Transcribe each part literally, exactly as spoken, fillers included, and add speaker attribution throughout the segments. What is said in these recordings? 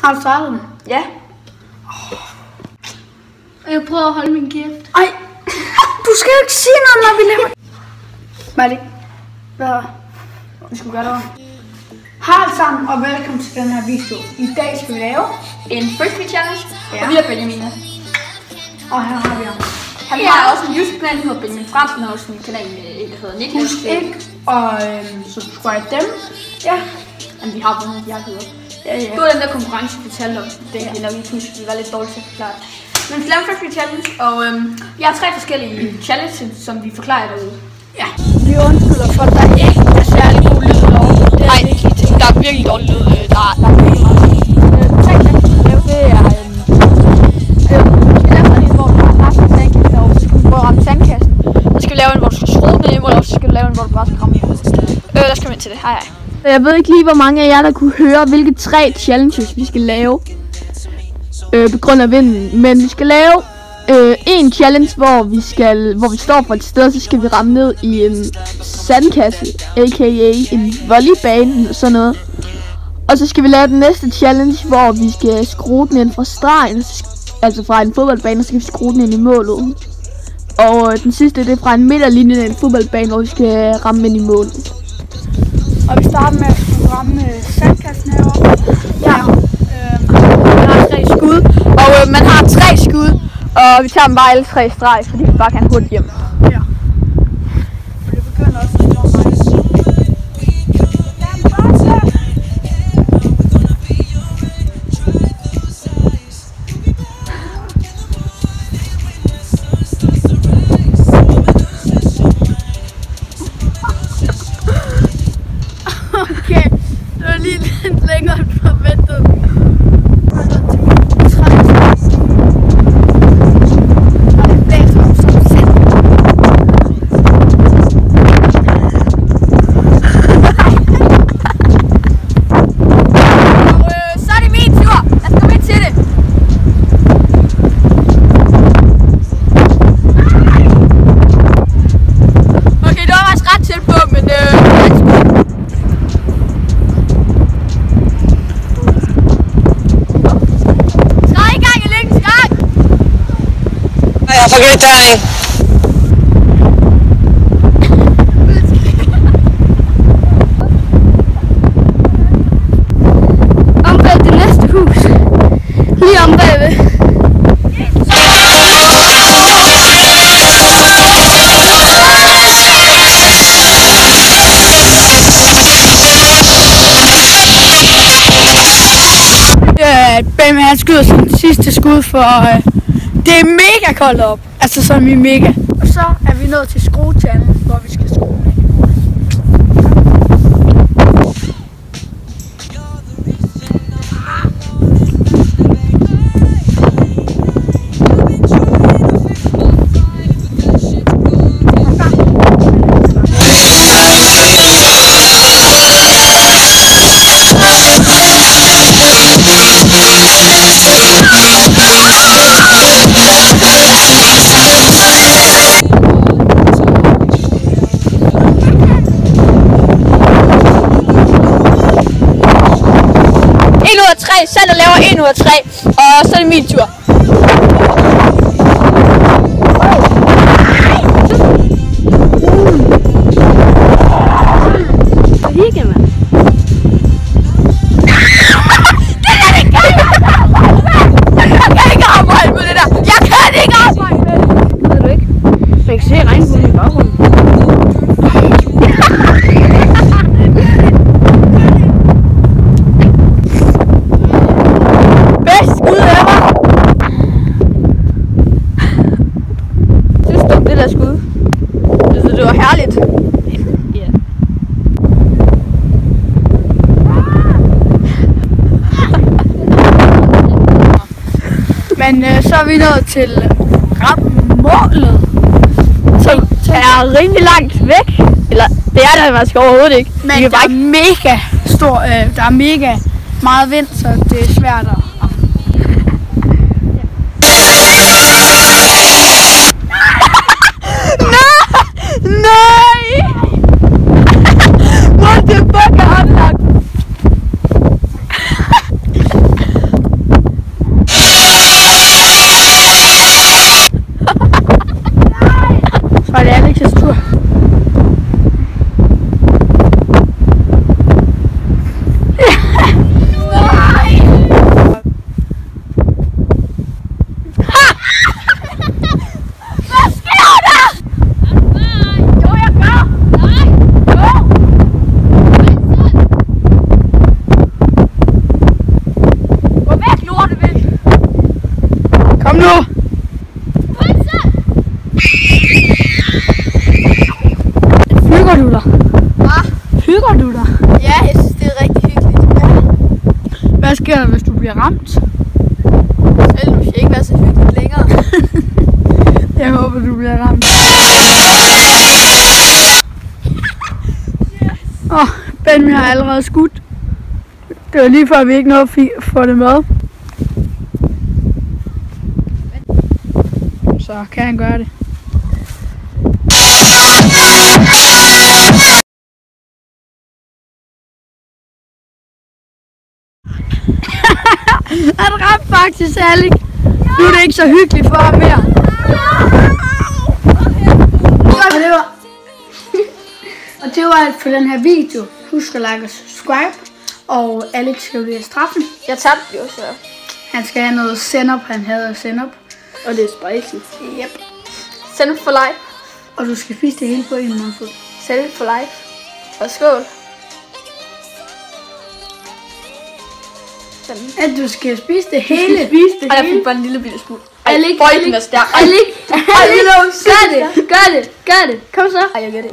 Speaker 1: Har du startet den?
Speaker 2: Ja.
Speaker 1: Oh. Jeg prøver at holde min kæft.
Speaker 2: Ej, du skal jo ikke sige noget, når vi laver...
Speaker 1: Malik, hvad vi skulle gøre der? Hej alle sammen, og velkommen til den her video. I dag skal vi lave
Speaker 2: en frisbee challenge, ja. Og vi har Benjamin.
Speaker 1: Og her har vi ham.
Speaker 2: Han ja. har også en YouTube-kanal, der hedder Benjamin Fransen, og også en kanal, der hedder Niklas.
Speaker 1: Husk ikke at øhm, subscribe dem. Ja.
Speaker 2: Men vi har vundet, de har hedder.
Speaker 1: Ja, ja.
Speaker 2: Det var den der konkurrence, vi talte om. Det kan vi nok ikke huske, vi var lidt dårligt til at forklare. Men vi laver en frisbee challenge, og øhm, vi har tre forskellige challenges, som vi forklarer derude.
Speaker 1: Ja. Vi undskylder for, at der ikke er særlig god lyd derovre.
Speaker 2: Nej, der er virkelig dårlig lyd. Der er, der er virkelig meget.
Speaker 1: Tre challenges, vi laver, det er... Øhm, øh, vi skal lave sådan en, hvor du har haft en sandkasse derovre, så skal du prøve at ramme sandkassen.
Speaker 2: Så skal vi lave en, hvor du skal skrue den hjem, og så skal du lave en, hvor du bare skal ramme hjem. Øh, der skal vi ind til det. Hej hej.
Speaker 3: Jeg ved ikke lige, hvor mange af jer, der kunne høre, hvilke tre challenges vi skal lave øh, på grund af vinden. Men vi skal lave øh, en challenge, hvor vi skal, hvor vi står på et sted, så skal vi ramme ned i en sandkasse, aka en volleybane, sådan noget. Og så skal vi lave den næste challenge, hvor vi skal skrue den ind fra stregen, altså fra en fodboldbane, og så skal vi skrue den ind i målet. Og øh, den sidste, det er fra en midterlinje af en fodboldbane, hvor vi skal ramme ind i målet.
Speaker 1: Og vi starter med at ramme sandkassen herovre.
Speaker 2: Ja. Øh, man har tre skud, og øh, man har tre skud, og vi tager dem bare alle tre streg, fordi vi bare kan hurtigt hjem.
Speaker 1: Ja. Og det begynder også at slå mig. Okay, det var lige lidt længere end forventet.
Speaker 4: For good time.
Speaker 3: Om bag det næste hus. Lige om bagved.
Speaker 1: Ja, Benjamin han skyder sin sidste skud for... Øh, det er mega koldt op. Altså sådan vi mega. Og så er vi nået til skruetanden, hvor vi skal skrue med.
Speaker 2: Sander laver en ud af tre, og så er det min tur.
Speaker 3: Hygge, mand.
Speaker 2: Jeg kan ikke arbejde med det der. Jeg kan ikke arbejde med det.
Speaker 3: Ved du ikke? Man kan se regnbuen i baggrunden.
Speaker 2: Det var herligt.
Speaker 3: Ja.
Speaker 1: Men øh, så er vi nået til rammemålet,
Speaker 3: Som er rimelig langt væk. Eller det er der faktisk overhovedet ikke.
Speaker 1: men der er mega stor, øh, der er mega meget vind, så det er svært at...
Speaker 2: Nej! What the fuck er han lagt?
Speaker 1: Hygger du dig?
Speaker 5: Hvad?
Speaker 1: Hygger du dig?
Speaker 5: Ja, jeg synes, det er rigtig hyggeligt. Ja.
Speaker 1: Hvad sker der, hvis du bliver ramt?
Speaker 5: Selv hvis jeg ikke være så hyggeligt længere.
Speaker 1: Jeg håber, du bliver ramt. Åh, oh, Benny har allerede skudt. Det var lige før, vi ikke nåede at få det med. Så kan han gøre det. Han ramte faktisk Alec. Nu er det ikke så hyggeligt for ham mere. Og det var, og det var alt for den her video. Husk at like og subscribe. Og Alex skal blive straffen.
Speaker 5: Jeg tabte jo så.
Speaker 1: Han skal have noget send-up. Han hader send-up.
Speaker 3: Og det er spicy.
Speaker 5: Yep. Send it for life.
Speaker 1: Og du skal spise det hele på en mundfuld.
Speaker 5: Send it for life. Og skål. Sådan.
Speaker 1: At du skal spise det hele.
Speaker 3: Spise det
Speaker 5: Og jeg
Speaker 3: hele.
Speaker 5: fik bare en lille bitte smule.
Speaker 3: Alec,
Speaker 5: Bøjlen er stærk.
Speaker 3: Alec, Alec, gør det, gør det, gør det. Kom så.
Speaker 5: Ej, jeg gør det.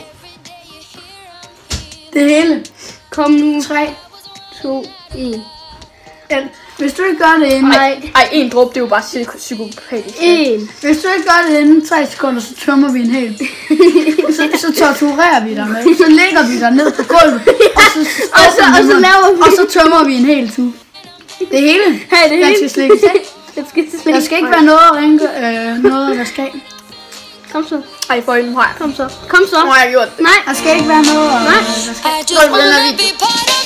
Speaker 1: Det hele.
Speaker 3: Kom nu.
Speaker 1: tre.
Speaker 3: to, en.
Speaker 1: Hvis du ikke gør det inden...
Speaker 5: Ej, ej, en drop, det er jo bare psyko- psykopatisk.
Speaker 3: en.
Speaker 1: Hvis du ikke gør det inden tre sekunder, så tømmer vi en hel. så, så torturerer vi dig med. Så lægger vi dig ned på gulvet. Og så,
Speaker 3: Og så, og så laver vi.
Speaker 1: og så tømmer vi en hel tube. Det hele.
Speaker 3: Hey, det
Speaker 1: Jeg
Speaker 3: hele.
Speaker 1: skal slikkes af.
Speaker 3: Det skal slet
Speaker 1: Der skal ikke være noget at ringe, øh, noget at vaske af.
Speaker 3: Kom så.
Speaker 5: Ej, bøjlen har jeg.
Speaker 3: Kom så. Kom så.
Speaker 5: Nu har jeg gjort det.
Speaker 3: Nej.
Speaker 1: Der skal ikke være noget at
Speaker 3: Nej.
Speaker 1: vaske af.
Speaker 4: I just wanna be part of